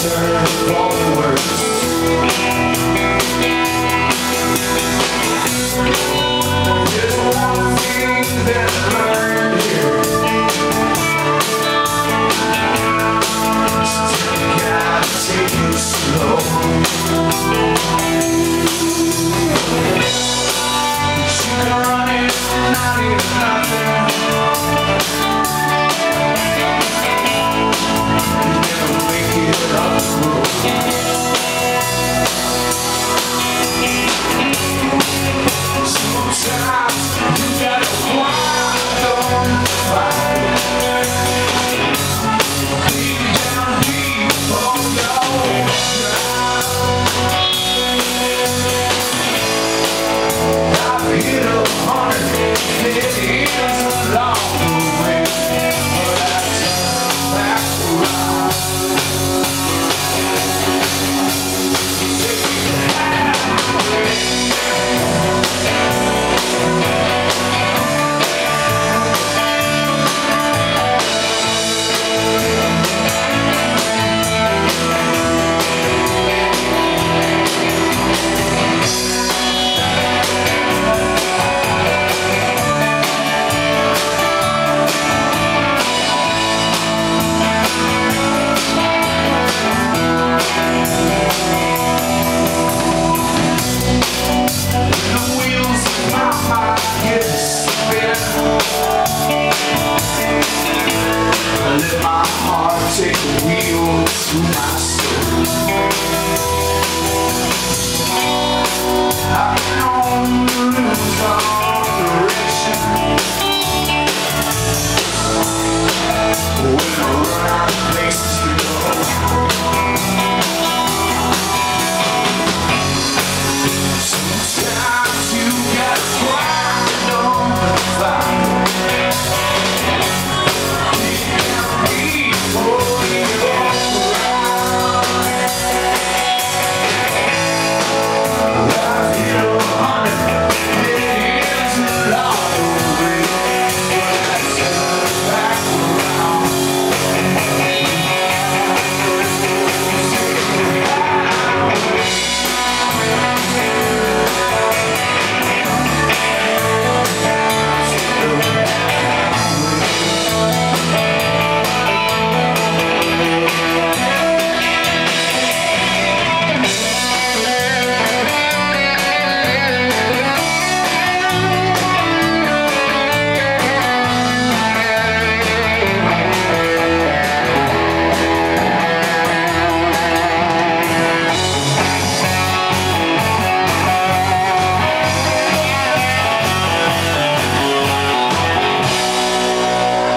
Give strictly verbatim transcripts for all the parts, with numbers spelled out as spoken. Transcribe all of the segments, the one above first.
turn for the worse. There's one thing that I learned here. Still gotta take it slow. You can run it, not even nothing. You never make it up the road. Sometimes you gotta wind on the fire. Deep down deep on your ground. I've hit a hundred dead ends along the way, but I turn back around. Take the highway. Let my heart take the wheel to my soul. I've been on the lose all direction. When I run out of places to go. Sometimes you gotta grind on the fire.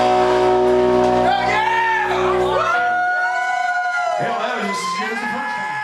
Hell, that was just as good as the first time.